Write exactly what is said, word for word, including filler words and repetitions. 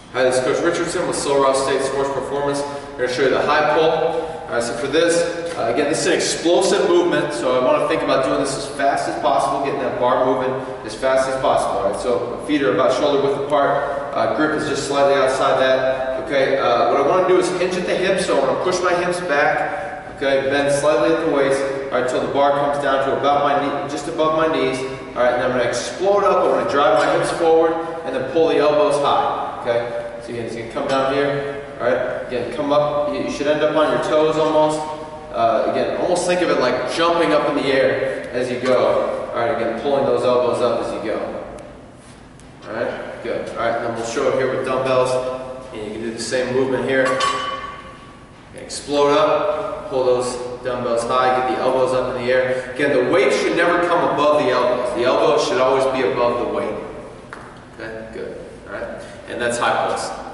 Hi, this is Coach Richardson with Sil Ross State Sports Performance. I'm going to show you the high pull. All right, so for this, uh, again, this is an explosive movement, so I want to think about doing this as fast as possible, getting that bar moving as fast as possible. All right, so feet are about shoulder width apart. Uh, grip is just slightly outside that. Okay, uh, what I want to do is hinge at the hips, so I want to push my hips back. Okay, bend slightly at the waist. All right, until the bar comes down to about my knee, just above my knees. All right, and I'm going to explode up. I'm going to drive my hips forward and then pull the elbows high. Okay, so again, it's going to come down here. All right, again, come up. You should end up on your toes almost. Uh, again, almost think of it like jumping up in the air as you go. All right, again, pulling those elbows up as you go. All right, good. All right, and then we'll show it here with dumbbells. And you can do the same movement here. Explode up, pull those dumbbells high, get the elbows up in the air. Again, the weight should never come above the elbows. The elbows should always be above the weight. Okay, good. All right, and that's high pulse.